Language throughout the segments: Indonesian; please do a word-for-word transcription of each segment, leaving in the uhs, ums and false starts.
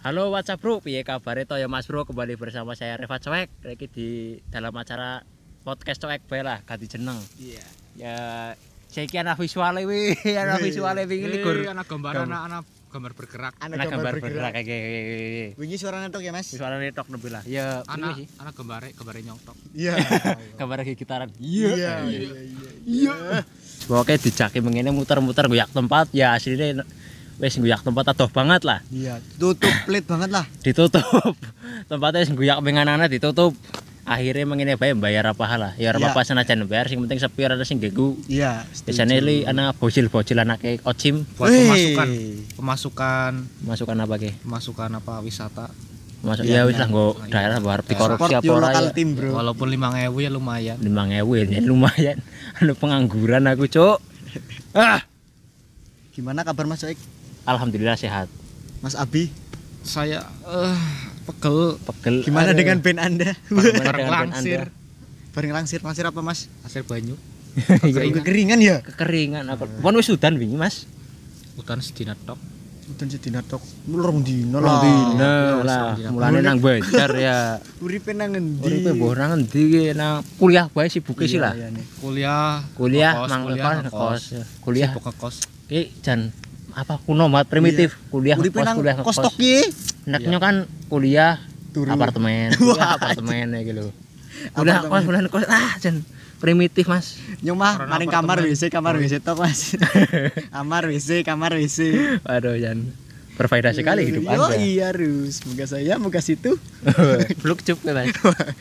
Halo WhatsApp bro, piye kabar itu ya Mas Bro, kembali bersama saya Reva Coek lagi di dalam acara podcast Coek bae lah, ganti jeneng. Iya. Ya saiki ana visuale wi, ana visuale wingi ligur. Ana gambar anak anak gambar bergerak. Ana gambar bergerak kayak Wingi suaranya tok ya, Mas. visuale tok nebi lah. Ya Anak wingi sih. anak gambare gambare nyongtok. Iya. Gambar gitaran. Iya, iya, iya. Iya. Pokoknya dijaki mengene muter-muter goyak tempat ya asline wis goyak tempat adoh banget lah. Iya, tutup plate banget lah. Ditutup. Tempatnya wis goyak menganana ditutup. Akhirnya mengene bae bayar apa lah. Ya ora apa-apa senajan bayar sing penting sepi ora sing ganggu. Iya. Biasanya li anak bocil-bocil anake Ocim Buat pemasukan pemasukan masukan apa ke? pemasukan apa wisata. Masuk Iya, ya wis lah iya. nggo daerah bahar dikorupsi Support apa your ora local ya. team, Bro. Walaupun lima ribu ya lumayan. lima ribu ya lumayan. Anu pengangguran aku, Cuk. Ah, Gimana kabar Mas Oik? alhamdulillah sehat. Mas Abi? Saya eh pegel Pegel. Gimana Aduh. dengan band Anda? Bagaimana bareng dengan band langsir, Anda? Bareng langsir, langsir apa, Mas? hasil banyu. Kekeringan. Kekeringan ya? Kekeringan aku. Pon wis udan wingi, Mas. Udan sedina tok. Udan sedina tok. Mulung dino Rong lah. dina Terus, lah. rong dina. Mulane nang Banjar ya. Uripe nang endi? Uripe mbuh nang endi ki nang kuliah bae sibuke sih lah. Iya, nih. Kuliah, Kuliah ngekos, mang kuliah, ngekos, ngekos. ngekos. Kuliah Sibuk ngekos. ki jan apa kuno mat primitif kuliah Uripe ngekos nang kuliah kos ngekos. tok ki. Neknya kan kuliah Turu. apartemen, kuliah apartemen ya gitu. Kuliah kos, kuliah kos, ah jan primitif Mas. Nyong mah Karena maring kamar apartemen. W C, kamar W C tok, Mas. Kamar W C, kamar W C. Waduh jan berfaedah sekali hidup Yo, Anda. iya, Rus. Moga saya, moga situ. Fluk cup ya Mas.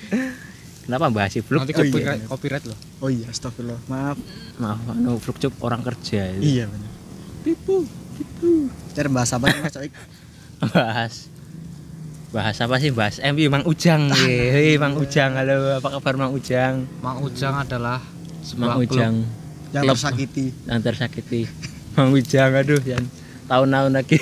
Kenapa bahas si fluk? Nanti Oh, iya. copyright, copyright loh. Oh iya, astagfirullah. Maaf. Maaf, anu fluk cup orang kerja itu. Iya benar. Pipu, pipu. Cara bahas apa nih Mas Oik? Bahas bahas apa sih? Bahas M U Mang Ujang. Hei, Mang Ujang. Halo, apa kabar Mang Ujang? Mang Ujang adalah sebuah Mang Ujang Yang Klub. tersakiti. yang tersakiti. Mang Ujang, aduh, yang tahun-tahun lagi.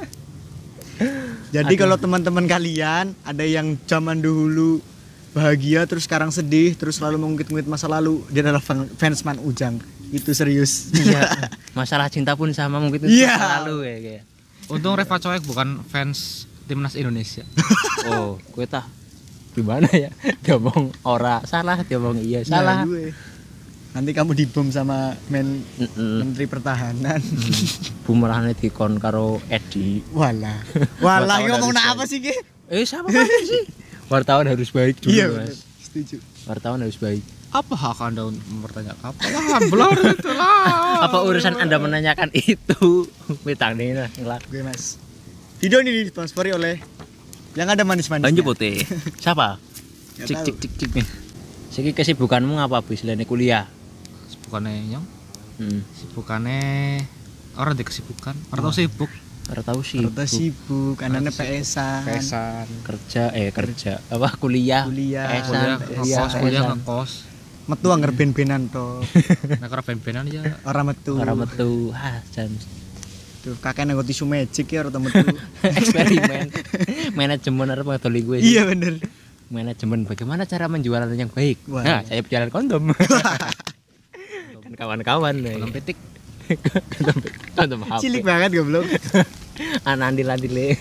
Jadi Aduh. kalau teman-teman kalian ada yang zaman dahulu bahagia terus sekarang sedih terus selalu mengungkit-ungkit masa lalu, dia adalah fan- fans Man Ujang. Itu serius. Iya, masalah cinta pun sama mungkin itu Iya. selalu ya kayak. klub. Untung Reva Coek bukan fans timnas Indonesia. Oh, gue tah gimana ya? Diomong ora salah, diomong iya salah. Nah, gue. Nanti kamu dibom sama men Mm-mm. Menteri Pertahanan. Bumerane dikon karo Edi. Walah. Walah, Wartawan ngomong harus apa sih, Ki? Eh, siapa sih? Wartawan harus baik dulu, Iya, Mas. benar. Setuju. Wartawan harus baik. Apa hak Anda untuk mempertanyakan? Apalah, blur itu lah. Apa urusan Anda menanyakan itu? Mitang nih lah, ngelak. Gue, Mas. Video ini disponsori oleh yang ada manis-manisnya. Banyu putih. Siapa? Nggak Cik tahu. cik cik cik nih. Siki kesibukanmu ngapa bis selain kuliah? Sibukannya nyong, Hmm. sibukannya orang di kesibukan, orang tahu sibuk, Ora tahu sih. Rata sibuk, anaknya P S-an. pesan, Kerja eh kerja apa kuliah? Kuliah. Pesan, kuliah, iya, ngekos, kuliah pesan. ngekos, Metu anggar ben-benan to. nah kalau ben-benan ya, Ora metu. Ora metu. Ah, jan Tuh, kakek nanggo tisu magic ya ora metu. eksperimen. Manajemen arep ngadoli gue. sih. Iya bener. Manajemen bagaimana cara menjualan yang baik. Wah. Nah, saya berjalan kondom. Kan kawan-kawan nih. belum petik, Kondom kondom H P. Cilik banget goblok. Anandil-andile.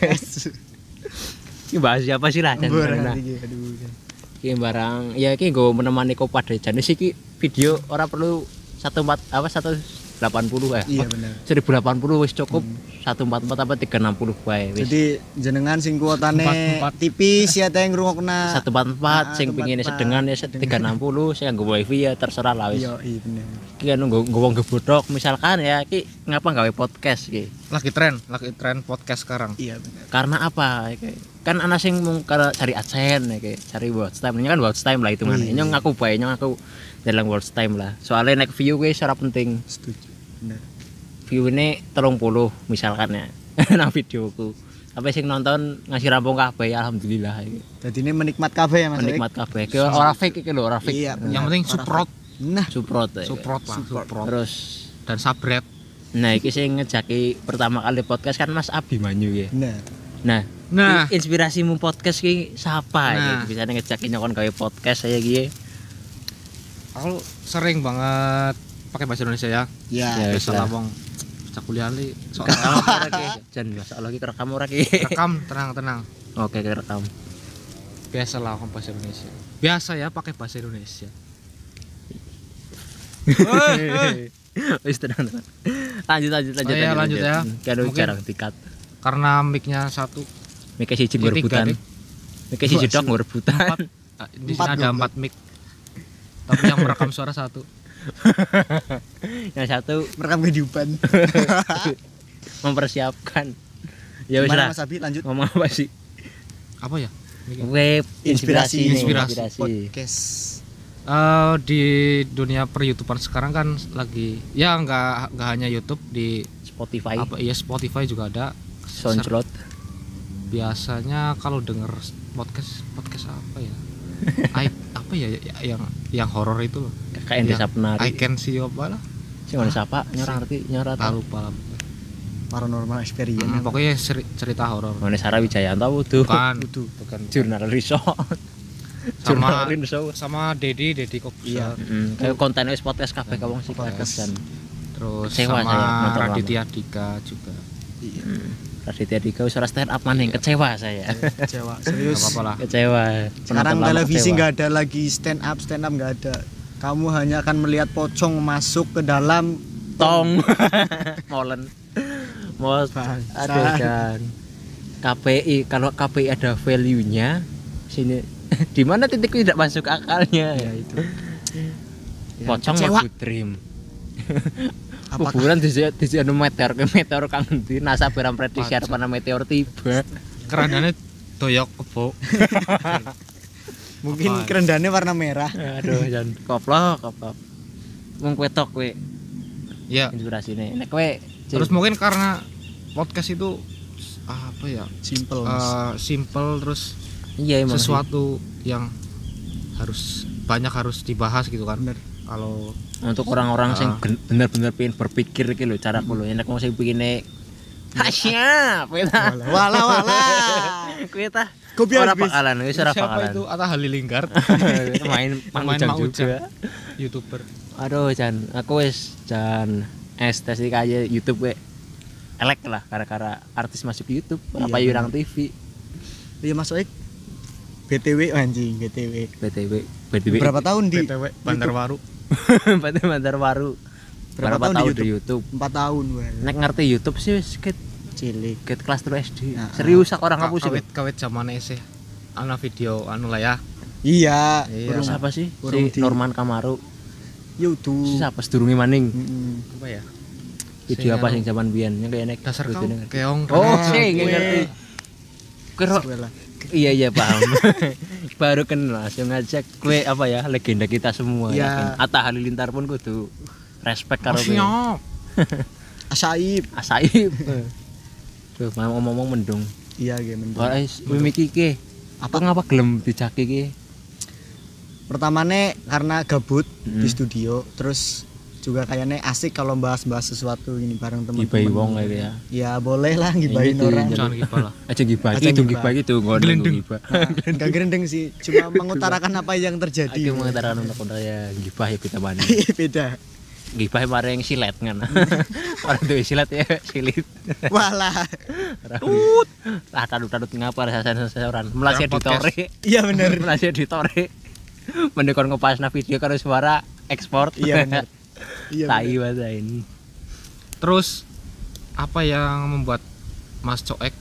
Ini bahas siapa sih lah jan Barang barang. iki, aduh. Ki barang ya ki nggo menemani kopat deh. Jane iki video ora perlu satu empat apa satu delapan puluh ya. Iya bener. seribu delapan puluh wis cukup satu empat empat apa tiga enam puluh bae wis. Jadi jenengan sing kuotane Empat-empat. tipis ya teh ngrungokna. satu empat empat Ah, sing satu pengine empat empat. sedengan ya tiga enam puluh sing nggo wifi ya terserah lah wis. Iya, iya bener. Ki anu nggo nggo wong gebodhok misalkan ya ki ngapa gawe podcast ki. lagi tren, lagi tren podcast sekarang. Iya bener. Karena apa? Ya, ki. Kan ana sing mung karo cari adsense ya ki, cari watch time. Ini kan watch time lah hitungannya. Iya. Nyong aku bae nyong aku dalam watch time lah. Soalnya naik view ki ora penting. Setuju. Bener. View ini telung puluh misalkan ya nang videoku tapi sing nonton ngasih rampung kabeh alhamdulillah iki. Jadi ini menikmat kabeh ya Mas. Menikmat kabeh ki ora fake iki lho ora fake. Iya, bener. Yang penting support, Nah, Suprot ya. support lah, Support. support. Terus Dan sabret. nah iki sing ngejaki pertama kali podcast kan Mas Abimanyu ya. bener. Nah, Nah, i- inspirasimu podcast ki siapa Nah. iki bisa ngejaki nyokon gawe podcast saya ki. aku sering banget pakai bahasa Indonesia ya. Ya. Ya, Biasa lah. lah wong bocah kuliah li sok Rekam ora ki. Jan masalah iki rekam ora ki. rekam tenang-tenang. Oke, rekam. Biasa lah ngomong bahasa Indonesia. Biasa ya pakai bahasa Indonesia. Wis tenang tenang. Lanjut lanjut lanjut. Oh iya, lanjut ya. Kan Mungkin- jarang dikat. Karena mic-nya satu, Mikir siji Tiga, rebutan. Dik. Mikir siji dok rebutan. empat. Ah, di Empat sini ada dong, empat mic. Tapi yang merekam suara satu. Yang satu Merekam kehidupan. mempersiapkan. Ya wis Gimana lah. Mas Abi lanjut Ngomong apa sih? Apa ya? Mic-nya? Web Inspirasi, inspirasi nih, inspirasi. inspirasi. podcast. Eh, di dunia per YouTubean sekarang kan lagi ya nggak nggak hanya YouTube di Spotify, apa ya Spotify juga ada. SoundCloud. Biasanya kalau denger podcast podcast apa ya? I, apa ya yang yang horor itu loh. Kakak Desa Yang Penari. I can see you apa lah? Sing ngono sapa? Nyorang ngerti, nyorang Tak tahu. lupa lah. Paranormal experience. Hmm, pokoknya seri- cerita horor. Ngono Sarah Wijayanto wudu. Bukan, Wudu. bukan. Jurnal resort. Sama Jurnal resort. sama Dedi Dedi Kobuser. Iya. Heeh, kayak konten wis podcast kabeh ka wong sing podcast dan Terus Kecewa sama saya nonton Raditya Dika juga. Iya. Raditya Dika wis ora stand up maning, kecewa saya. Jawa Gak serius. apa-apa lah. Kecewa. Sekarang Penonton lama televisi kecewa. nggak ada lagi stand up, stand up nggak ada. Kamu hanya akan melihat pocong masuk ke dalam tong molen. Mos Bangsat. aduh kan. K P I kalau K P I ada value-nya sini di mana titikku tidak masuk akalnya ya itu. Pocong kecewa. mau dream. Apakah Kuburan di di anu meteor ke meteor kang ndi NASA barang prediksi arep ana meteor tiba. Keranjane doyok kebo. mungkin Apa? kerendahannya warna merah? Aduh jan koplok koplok. Wong kowe tok kowe Ya, inspirasine. Nek kowe terus mungkin karena podcast itu apa ya? Simple. Mas. eh, simple terus iya emang sih. sesuatu yang harus banyak harus dibahas gitu kan. Bener. Kalau Untuk orang-orang sing Ah. gen- bener-bener pengen berpikir iki lho caraku lho. Enek wong sing pikine Hasya, kowe ta. Wala wala. Kowe ta. Kopi Ora habis. bakalan wis ora siapa bakalan. itu Atta Halilintar, main Pemain main Mang juga. YouTuber. Aduh Jan, aku wis Jan estetik aja YouTube we. Elek lah gara-gara artis masuk YouTube, Iya, apa yurang T V, Iya Mas Oik. B T W anjing, B T W. B T W, B T W. Berapa tahun di B T W Bandarwaru. Bantar Bantar baru. Berapa Berapa tahun di tahun di YouTube? empat tahun weh. Nek ngerti YouTube sih wis ket Cilik. ket kelas telu S D. Nah, Serius aku orang Ka- ngapusi. Kawit kawit zaman sih. Ana video anu lah ya. Iya, Iya. Terus siapa sih? Urung Si di- Norman Kamaru. YouTube. Si siapa sedurunge maning? Mm-mm. Apa ya? Video Sing apa anu, sing zaman biyen yang kayak nek dasar kau videonya ngerti. keong. Oh, Ah, sih nggak gue. ngerti. Kero Sebelah. iya iya paham. Baru kenal langsung ngajak kue apa ya legenda kita semua Iya. yakin. Atta Halilintar pun kudu respect karo kowe. Siap. Asaib. Asaib. Tuh mau ngomong mendung. Iya game. Ora is mimiki iki. Apa ngapa gelem dijaki iki? Pertamane karena gabut Mm. di studio, terus juga kayaknya asik kalau bahas-bahas sesuatu ini bareng teman-teman. Gibai wong kayak ya. Ya boleh lah gibahin Ini tuh, orang. Jangan gipah lah. Aja gibah Aja itu gibah. gibah itu ngono Gelendeng. gibah. Enggak gerendeng sih, cuma mengutarakan apa yang terjadi. Aku mengatakan untuk ya gibah ya kita banding. Beda. Gibah mareng silet kan. Orang tuh silet ya silit. Walah. Tut. Lah tadut-tadut ngapa sasaran-sasaran. Melasih Dalam podcast. ditore. Iya bener. Melasih ditore. Mendekon ngepasna video karo suara ekspor. Iya bener. Iya. Tai bener. bahasa ini. Terus apa yang membuat Mas Coek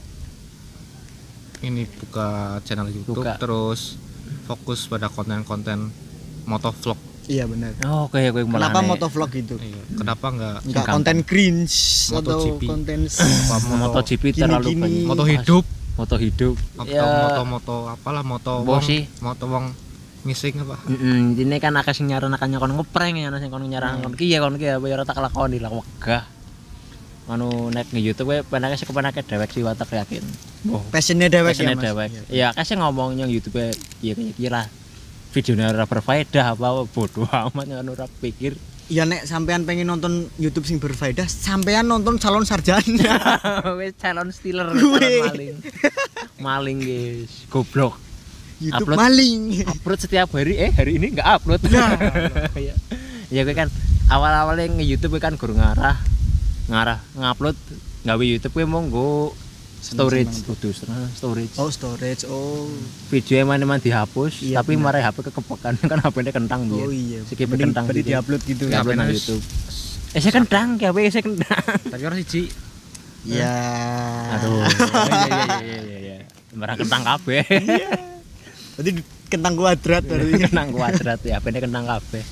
ini buka channel YouTube Buka. terus fokus pada konten-konten motovlog? Iya bener. Oh, kayak gue malah. Kenapa motovlog itu? Iya. Kenapa enggak Enggak Gampang. konten cringe atau MotoGP. konten apa moto, MotoGP Gini-gini. terlalu banyak. moto hidup Moto hidup. moto Ya. moto moto apalah moto Mbok wong sih. moto wong ngising apa Heeh, ini kan akeh sing nyaran akan kon ngeprank ya sing kon nyaran kon ki ya kon ki ya ora tak lakoni lah wegah. Anu nek nge YouTube we penake sing kepenake dewek sih watak yakin. Oh, passionnya dewek ya kesene Mas. dewek. Ya akeh sing ngomong yang YouTube ya kayak kira videonya ora berfaedah apa bodoh amat kan ora pikir. Ya nek sampean pengen nonton YouTube sing berfaedah, sampean nonton calon sarjana. Wis calon stealer, Gue. calon maling. Maling guys, goblok. YouTube Upload. maling. Upload setiap hari, eh hari ini nggak upload. Nah. ya, ya gue kan awal-awalnya nge YouTube kan guru ngarah, ngarah ngupload gawe YouTube kuwi monggo storage kudu storage. Oh, storage. Oh. Video emang emang dihapus Iya, tapi benar. marai H P kekepekan kan H P-ne kentang biyen. Oh iya. Sikit Mending kentang berarti gitu. diupload gitu. Ya, Upload nang bener. YouTube. Eh saya kentang ya, wes saya kentang. Tapi ora siji. Ya. Aduh. Iya iya iya iya iya. Barang kentang kabeh. Berarti kentang kuadrat berarti. Kentang kuadrat ya, H P-ne kentang kabeh.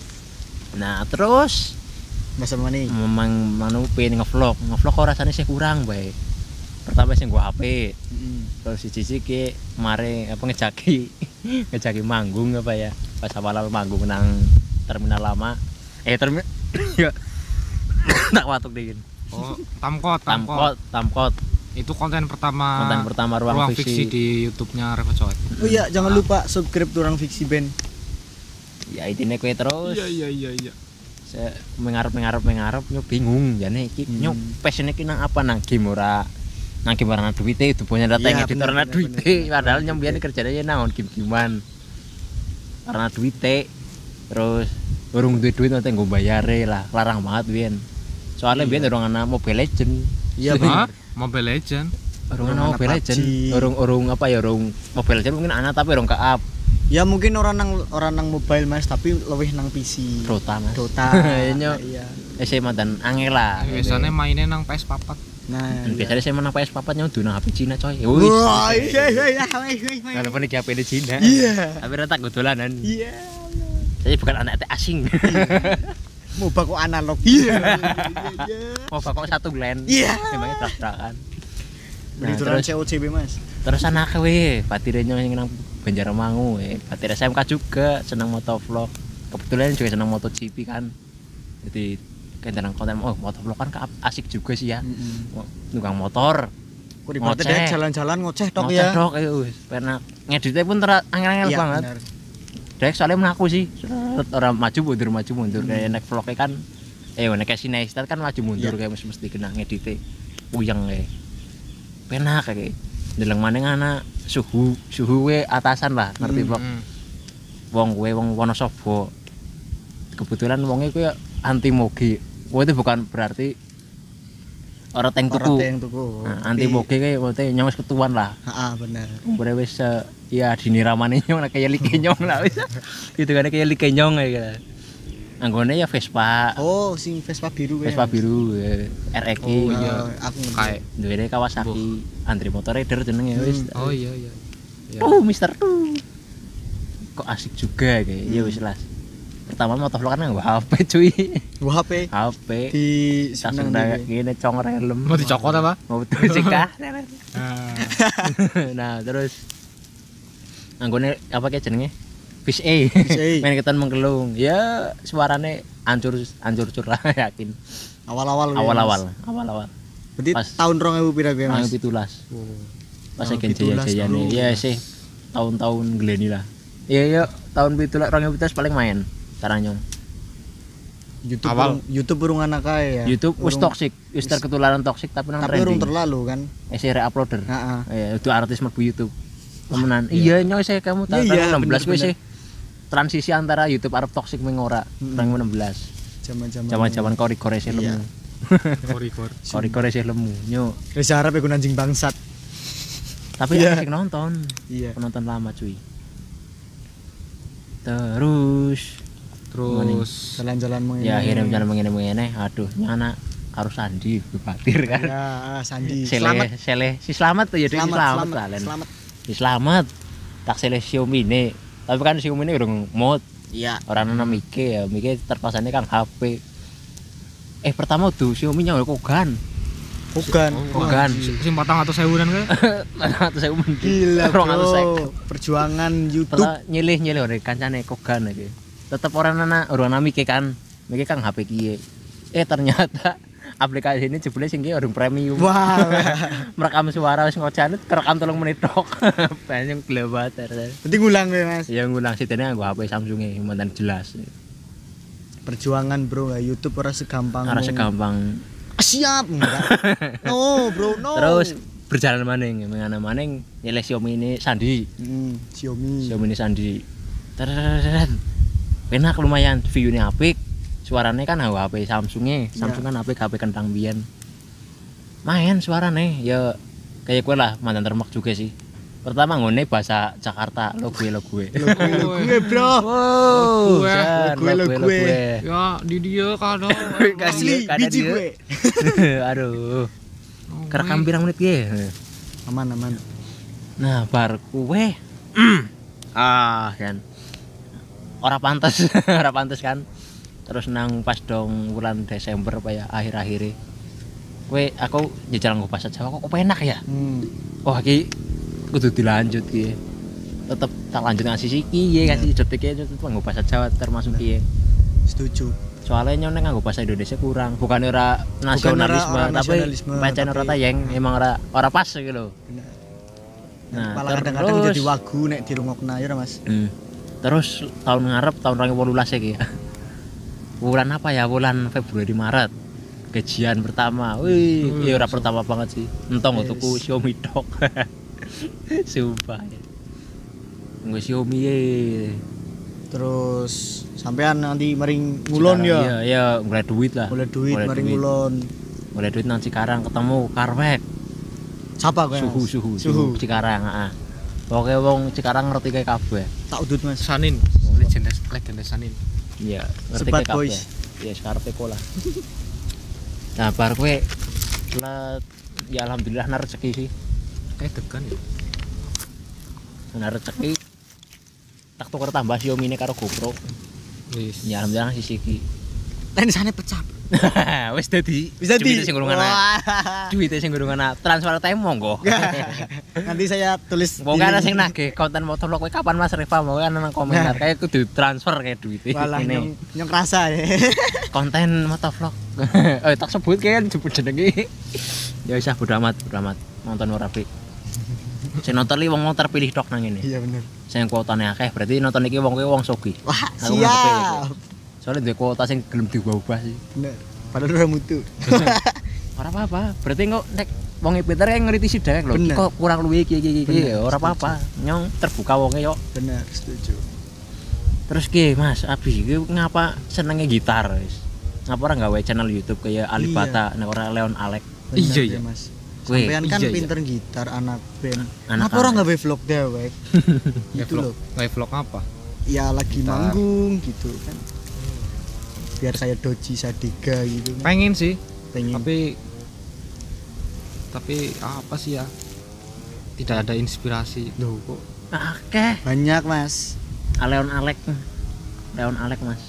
Nah, terus Masa mana nih? memang manu pengen ngevlog, ngevlog kok rasanya sih kurang bae. Pertama sih gua H P, terus siji ki mare apa ngejaki ngejaki manggung apa ya pas awal-awal manggung nang terminal lama eh terminal ya tak watuk dingin Oh, Tamkot, tamkot tamkot Itu konten pertama konten pertama ruang, ruang fiksi, fiksi di YouTube-nya Reva Coet. Oh iya, jangan lupa subscribe tuh orang fiksi band. ya intinya kue terus iya iya iya. saya mengarep mengarep mengarep nyok bingung jane iki Hmm. nyok passionnya ki nang apa nang game ora nang game ora nang duite itu punya data Iya, yang editor bener, nang bener, duite bener. padahal nyembian kerjanya nang game-gamean karena duite terus urung duit duit nanti gue bayare lah larang banget biyen soalnya Iya. biyen urung ana Mobile Legend Iya, Hah? benar. Mobile Legend. urung Urung ana ana Mobile P U B G. Legend urung urung apa ya urung Mobile Legend mungkin ana tapi urung ke up Ya mungkin orang nang orang nang mobile Mas, tapi lebih nang P C. Dota mas Dota. Nyok. Iya. S M A dan angel lah Biasanya mainnya nang P S four. Nah, dan biasanya saya menang P S papat nyodo nang H P Cina coy wah, iya iya iya. wih, wih, wih. walaupun iki H P di Cina Iya. tapi retak dolanan Iya. saya bukan anak asing Mau kok analog. Iya. mau kok satu glen Iya. emangnya trak-trakan Beli nah, turun terus C O C B Mas. terus anak we batirnya yang nang Banjarmangu we batir S M K juga senang motovlog kebetulan juga senang MotoGP kan jadi kendaraan konten oh motovlog kan ke- asik juga sih ya nunggang motor Kok di partai Ngoceh. deh jalan-jalan ngoceh tok ngoceh ya. dok ayo wis karena ngeditnya pun ter angel-angel Iya, banget benar. Dek soalnya mengaku sih Seret, orang maju mundur maju mundur kayak naik vlognya kan eh naik kayak sineistat kan maju mundur Iya. kayak mesti mesti kena ngeditnya puyeng kayak penak kayak deleng maneh ana suhu suhu we atasan lah ngerti Hmm. vlog wong kowe wong Wonosobo kebetulan wongnya kowe anti moge kowe itu bukan berarti orang tank Orang tuku yang tuku. nah, anti moge kayak maksudnya nyong wis ketuan lah Heeh, benar. umure wis eh, ya diniramane nyong lah kayak like nyong lah wis gitu kan kayak like nyong kayak gitu anggone ya Vespa Oh, sing Vespa biru ya, Vespa Mas. biru eh, R X Oh, Oh, iya. aku ngerti. Kayak duwene Kawasaki Antri Motor Rider jenenge Hmm. wis oh iya iya. Iya. oh mister tuh kok asik juga kayak ya wis lah pertama motovlog kan nggak H P cuy Wah, H P H P di tak seneng sunda deh. gini cong relem Mau dicokot apa? mau tuh sih kah Ah. nah terus anggone apa kayak jenenge Fish A Fish A. main ketan menggelung ya suarane hancur hancur-hancur lah yakin Awal-awal. ya, awal-awal Mas. awal-awal Berarti Pas- tahun rong ewu pira kuwi, Mas Mas? pitulas Oh. pas Tahun saya pitulas, jaya-jayane bro. ya sih tahun-tahun gleni lah iya iya tahun pitulas orang pitulas paling main caranya YouTube Awal. urung- YouTube urung anak kae ya. YouTube wis Urung- toxic wis terketularan toxic tapi nang Tapi urung trending terlalu kan. eh saya re-uploader Heeh. ya itu artis mlebu YouTube temenan iya nyoy saya kamu tahun Iya, iya, enam belas gue bener-bener. sih transisi antara YouTube arep toxic mengora Mm-mm. tahun enam belas Zaman-zaman. zaman-zaman kori-kori sih Iya. lemu Kori-kor. kori-kori sih lemu nyo Reza Arab iku anjing bangsat. tapi Iya. asik nonton Iya. penonton lama cuy terus Terus Jalan-jalan mengenai. ya akhirnya jalan mengenai mengenai aduh nyana harus Sandi Batir kan Ya, Sandi. sele sele si selamat tuh ya dia si Selamat, selamat selamat, lah Len. selamat. si selamat tak sele Xiaomi ini tapi kan Xiaomi ini urung mod Iya. orang nana Mike ya Mike terpasangnya kan H P eh pertama tuh Xiaomi nya kogan Bukan. kogan sing patang atau sewunan kae. atau saya mending Gila, Rong atus seket. bro. Perjuangan YouTube. Pertama nyilih nyilih orang kancane kogan lagi tetap orang nana orang nana Mike kan Mike kan H P kie eh ternyata aplikasi ini jebule sing ki orang premium Wah. merekam suara wis ngocane kerekam tolong menit tok banyak glebat Berarti ngulang ya, Mas. ya ngulang sitene nggo H P Samsung e mantan jelas Perjuangan, bro. Nggak, YouTube ora segampang. ora ngomong. segampang Ah, siap enggak. No, bro, no. terus berjalan maning mengana maning nyilih Xiaomi ini Sandi Hmm, Xiaomi. Xiaomi ini Sandi teret penak lumayan view-nya apik suarane kan H P Samsung-e, Samsung kan H P H P kentang biyen. Main suarane ya kayak gue lah mantan termak juga sih. Pertama ngone bahasa Jakarta lo gue lo gue. Lo gue lo gue bro. Wow, gue, Jan, lo gue, lo gue. Ya di dia kadang Asli Kada biji dia. gue. Aduh. Oh, Kerekam pirang menit ge. Aman aman. Nah, bar kue ah kan. Ora pantes, ora pantes kan. Terus nang pas dong bulan Desember apa ya akhir-akhir kue aku jajal nggo bahasa Jawa kok enak ya. Hmm. Wah iki kudu dilanjut ki. Tetep tak lanjut ngasih siki ya kasih jotek ya tetep nggo bahasa Jawa termasuk ki. Setuju. Soalnya nyone nganggo bahasa Indonesia kurang, bukan ora nasionalisme, ora tapi nasionalisme, pancen ora tapi- tayeng, emang ora ora pas gitu lho. Bener. Nah, Malah kadang-kadang terus- jadi wagu nek dirungokna ya Mas. Hmm. Terus tahun ngarep tahun dua ribu delapan belas iki ya. Bulan apa ya? Bulan Februari Maret. Gajian pertama. Wih, Hmm, ya ora pertama banget sih. Entong Yes. tuku Xiaomi tok. Sumpah. Nggo Xiaomi ye. Terus sampean nanti mering ngulon Cikarang, ya. Iya, iya, mulai duit lah. Mulai duit Mulai mering duit. ngulon. Mulai duit nang Cikarang ketemu Karwek. Siapa kowe? Suhu, Mas? suhu, Suhu. suhu Cikarang, heeh. Pokoke wong Cikarang ngerti kae kabeh. Tak udut Mas. Sanin, legenda legenda Sanin. Iya, ngerti Sebat kae kabeh. boys. Iya, sekarepe kola. Nah, bar kowe lah ya alhamdulillah nar rezeki sih. Kayak degan ya. Nar rezeki. Tak tuker tambah Xiaomi-ne karo GoPro. Wis. Ya alhamdulillah sisi iki. Tenisane pecah. Wis dadi. Bisa di. Duite sing gurung ana. Duite sing gurung ana. Transfer time monggo. Nanti saya tulis. Mau di kan link. sing nagih konten motovlog kowe kapan Mas Rifa mau kan nang komentar kayak kudu transfer kayak duite. Walah Ini. nyong nyong rasa ya. Konten motovlog. Eh tak sebut kan jebut jenenge. Ya wis ah bodo amat, bodo amat. Nonton ora pi. Sing nonton li wong wong terpilih tok nang ngene. Iya bener. Sing kuotane akeh berarti nonton iki wong kuwi wong sugih. Wah, Aku ngerti iku. siap. Soalnya duwe kuota sing gelem diubah-ubah sih. Bener. Padahal ora mutu. Ora apa-apa. Berarti kok nek wong pinter kan ngerti sithik lho. Bener. Iki kok kurang luwih iki iki iki. Bener, Ora apa-apa. Nyong terbuka wonge yo. Bener, setuju. Terus ki Mas, abis iki ngapa senenge gitar wis? Ngapa ora gawe channel YouTube kayak Alibata nek ora Leon Alek? Bener, Iya, ya, iya. Mas. Weh, Sampean kan iya, iya. pinter gitar anak band. Anak Kenapa orang band. nggak gawe vlog dewek? Kayak Gitu vlog, loh. kayak vlog apa? Ya lagi Gitar. manggung gitu kan. Biar kayak Doji Sadiga gitu kan. Pengen sih, Pengen. tapi tapi apa sih ya? Tidak ada inspirasi. Loh, kok Akeh. banyak, Mas. Leon Alek. Leon Alek Mas.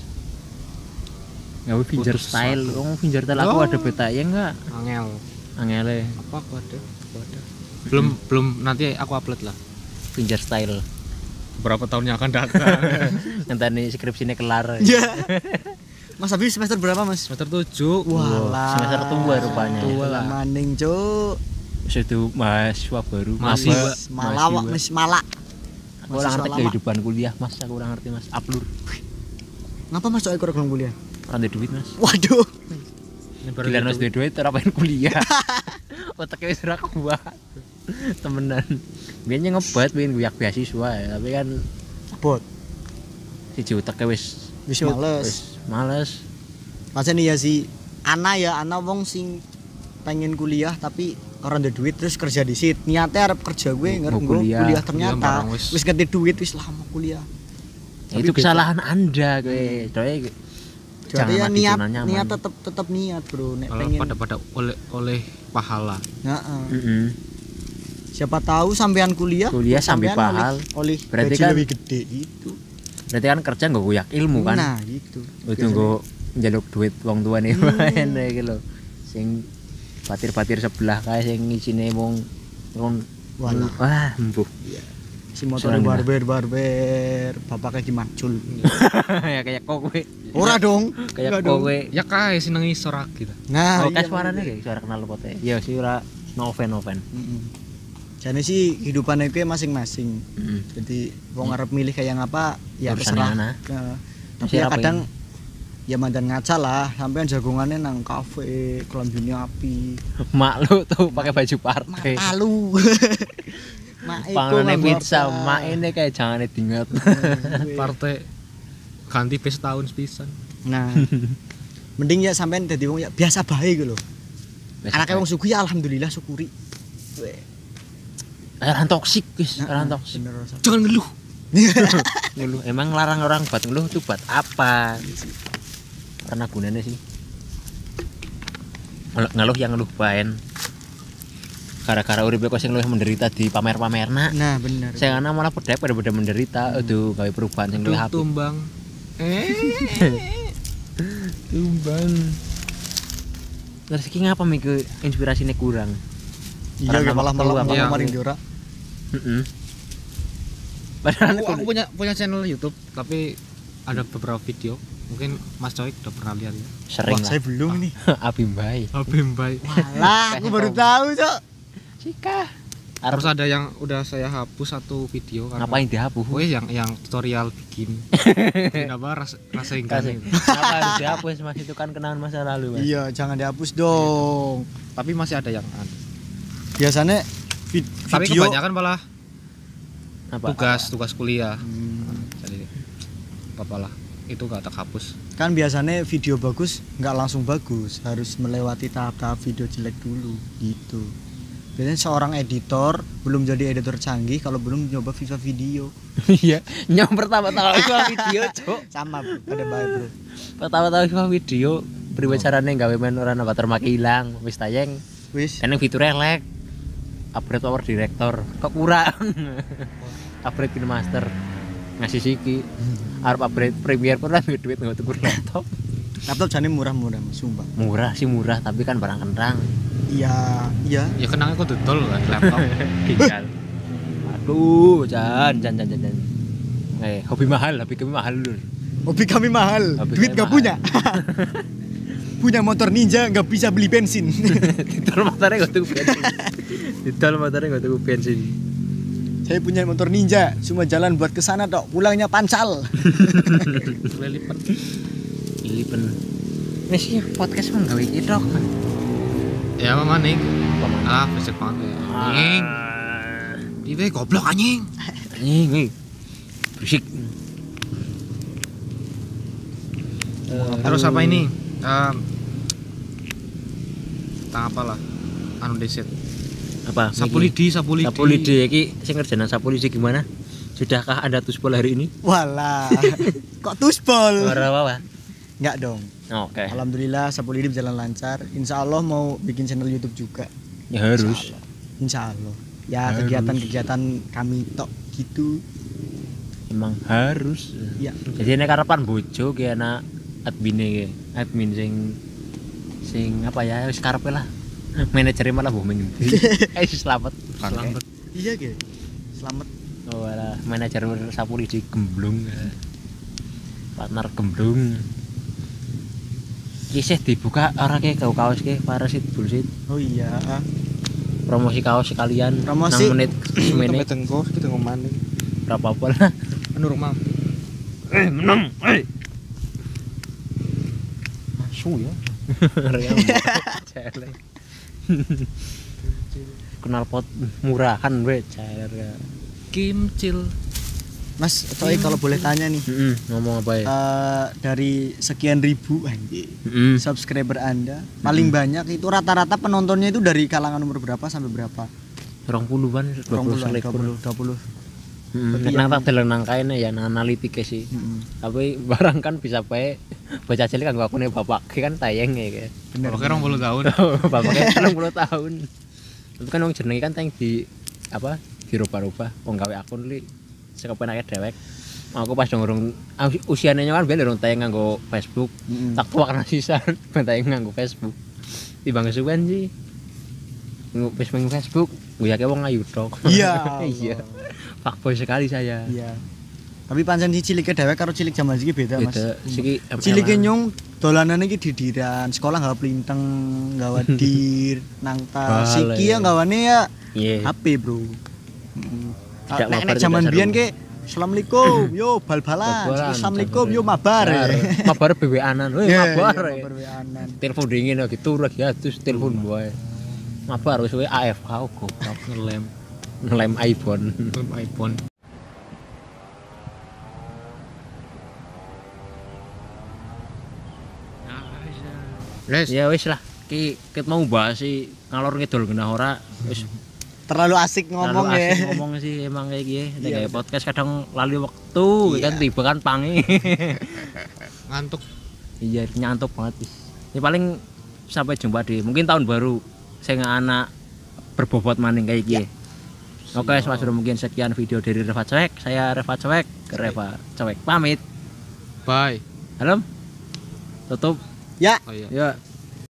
Gawe finger Butuh style. sesuatu. Wong finger style aku Oh. ada beta ya enggak? Angel. Angele Apa aku ada? Aku ada. Belum belum nanti aku upload lah. finger style. Berapa tahun yang akan datang? Ngenteni skripsine kelar. Ya. Mas habis semester berapa, Mas? Semester tujuh. Walah. semester tua rupanya. Tua lah. Maning, Cuk. Sudah mahasiswa baru. Masih, Maba, Mas malawak, mahasiswa. Mas malak. Aku ora ngerti mahasiswa kehidupan kuliah Mas, aku ora ngerti Mas. Aplur. Ngapa Mas cok kurang kuliah? Ora ndek duit Mas. Waduh. Ini baru Gila gitu. harus duwe duit ora pengen kuliah. Otaknya wis ora kuat. Temenan. Biyen ngebat pengen guyak beasiswa ya, tapi kan Bot. siji otaknya wis Wis males. wis males. Pancen iya sih. Ana ya, ana wong sing pengen kuliah tapi orang ada duit terus kerja di sit. Niatnya arep kerja gue Mau ngerti kuliah. kuliah, ternyata Kuliah barang wis. wis ngerti duit wis lama kuliah. Ya, itu Tapi kesalahan Anda kowe. Doe Jadi ya mati niat zona nyaman. niat tetep tetep niat, Bro. Nek Kalau pengen pada pada oleh oleh pahala. Heeh. Heeh. Siapa tahu sampean kuliah Kuliah sambil sampean pahal. oleh, oleh Berarti gaji kan- lebih gede gitu. Berarti kan kerja nggo guyak ilmu kan. Nah, gitu. Itu nggo njaluk duit wong tuane main iki lho. Sing batir-batir sebelah kae sing isine wong wong Walah. wah embuh. Si motor Serang barber barber, bapaknya Ki Macul. Ya kayak kok kowe. Ora dong. Kayak Enggak dong. kowe. Ya kae seneng isor gitu. Nah, Oh, iya, kayak suarane kayak suara kenal pote. Ya sih ora noven noven. Heeh. Jane sih hidupannya gue masing-masing. Heeh. Jadi wong arep milih kayak ngapa ya Urusannya terserah. ana. Nah, tapi Masih ya apa kadang ya mandan ngaca lah, sampean jagongannya nang kafe, kelambine api. Mak lu tuh pakai baju partai. Matalu. Mak Pangane pizza, mak ini kayak jangan diingat. Partai ganti pes tahun sepisan. Nah, Mending ya sampean dadi wong ya biasa bae gitu lho. Biasa Anake bae. wong sugih ya alhamdulillah syukuri. Weh. Orang toksik guys, orang toksik. Bener Rosa. Jangan ngeluh. Ngeluh, emang larang orang buat ngeluh itu buat apa? Karena gunanya sih. Ngeluh, ngeluh yang ngeluh baen. Gara-gara uripe kok sing luwih menderita di pamer-pamerna. Nah, bener. Sing ana malah pedhe pada menderita, aduh gawe perubahan sing luwih apik. Tumbang. Tumbang. Terus iki ngapa miku inspirasine kurang? Iya, Karena ya, malah waktu malah apa? malah Iya. maring diora. Heeh. Padahal Aku, aku punya punya channel YouTube tapi ada beberapa video. Mungkin Mas Coik udah pernah lihat ya. sering Wah, lah. saya belum ini. Abimbai. Abimbai. Lah, aku baru tahu, Cok. Cika. Terus ada yang udah saya hapus satu video karena Ngapain dihapus? Oh yang yang tutorial bikin. Bikin apa ras, rasa ikan Kasih. itu. Kenapa harus dihapus Mas? Itu kan kenangan masa lalu, Mas. Iya, jangan dihapus dong. Tapi masih ada yang anu. Biasanya vid- Tapi video kebanyakan malah Apa? tugas tugas kuliah. Hmm, Jadi apa lah itu gak tak hapus. kan biasanya video bagus nggak langsung bagus, harus melewati tahap-tahap video jelek dulu gitu. Biasanya seorang editor belum jadi editor canggih kalau belum nyoba Viva Video. Iya, nyom pertama-tama gua video, Cuk. Sama bro, ada baik bro. Pertama-tama gua video priwe carane gawe men ora ana watermark ilang, wis tayeng. Wis, Kan fitur elek. Upgrade power director, kok kurang. Upgrade Kin Master. Ngasih siki. Arep upgrade Premiere pun lah duit nggo tuku laptop. laptop jane murah-murah, sumpah. Murah sih murah, tapi kan barang kentang. Iya, iya. Ya kenangnya kok dodol kan laptop. Tinggal. Aduh, jan jan jan jan. jan. Eh, hobi mahal, hobi kami mahal lur. Hobi kami mahal, Hobi duit kami nggak mahal. punya. Punya motor ninja nggak bisa beli bensin. Didol motornya gak tuku bensin. Didol motornya gak tuku bensin. Saya punya motor ninja, cuma jalan buat ke sana tok, pulangnya pancal. Lelipat. Ilipen. Wis iki podcast mah gawe iki tok. Ya mama nih. Ah, besok banget. Anjing. Ah. Diwe goblok anjing. Anjing, wih. Berisik. Terus apa ini? Um, tentang apa lah? Anu deset. Apa? Sapu lidi, sapu lidi. Sapu lidi iki sing ngerjain sapu lidi gimana? Sudahkah Anda tuspol hari ini? Walah, kok tuspol? Ora apa? Nggak dong. Oke. Alhamdulillah Sapu Lidi berjalan lancar. Insya Allah mau bikin channel YouTube juga. Ya harus. Insya Allah. Ya Harus. kegiatan-kegiatan kami tok gitu. Emang harus. Ya. Jadi nek karepan bojo ki anak admine ki. Admin sing sing apa ya wis karepe lah. Manajernya malah booming. Eh selamat. Selamat. Iya ge. Selamat. Oh alah, manajer Sapu Lidi gemblung. Partner gemblung. Kisah dibuka orang kayak kau kaos kayak parasit bullshit. Oh iya. Promosi kaos sekalian. Promosi. enam menit semene tengko kita ngomong berapa apa lah. anu rumah. Eh menang. Eh. Asu ya. Real. Celeng. Kenal pot murahan we celer. Kimcil. Mas, Toy kalau boleh tanya nih. Heeh, ngomong apa ya? eh, dari sekian ribu anjing Heeh. subscriber Anda, paling banyak itu rata-rata penontonnya itu dari kalangan umur berapa sampai berapa? dua puluhan, dua puluh dua selikur. puluh, dua puluh. Heeh, Berarti nang yang- tak deleng nangkaine ya nang analitiknya sih. Mm-mm. Tapi barang kan bisa bae bocah cilik kanggo akune bapak kan tayang ya kayak. Bener. Oke, orang puluh tahun. Bapaknya enam puluh tahun. Tapi kan wong jenenge kan teng di apa? Dirubah-rubah wong gawe akun li sekepenake dewek. Aku pas durung usiane kan ben durung tayang nganggo Facebook. Mm-mm. Tak tua kan sisan ben tayang nganggo Facebook. Timbang kesuwen sih. Nggo Facebook Facebook, gue yakin wong ayu tok. Iya. Iya. Fuckboy sekali saya. Iya. Tapi pancen si cilik dewek karo cilik zaman iki beda, Mas. Beda siki Cilik nyung dolanane iki didiran, sekolah gawe plinteng, gawe dir, nang tas. Bale. Siki ya gawane ya Iya. H P, Bro. Heeh. Tidak Nek mabar, nek zaman tidak biyen seru. ke Assalamualaikum, yo bal-balan. Bal-balan, Assalamualaikum, yo mabar. mabar. Mabar B W-anan. Weh, Iya, mabar. iya, ya. mabar W-anan. Telepon dingin lagi turu lagi atus telepon bae. Mabar wis wae A F K goblok Ngelem. ngelem iPhone. Ngelem iPhone. Les. Ya wis lah. Ki ket mau bahas sih ngalor ngidul genah ora wis Terlalu asik ngomong terlalu ya. asik ngomong sih emang kayak gini. Nek Iya, kayak bener. podcast kadang lali waktu Iya. kan tiba kan pangi. Ngantuk. Iya nyantuk banget. Ya paling sampai jumpa di mungkin tahun baru saya anak berbobot maning kayak gini. Oke, Siap. sudah mungkin sekian video dari Reva Cewek. Saya Reva Cewek, Reva Cewek pamit. Bye. Halo. Tutup. Ya. Oh iya. Ya.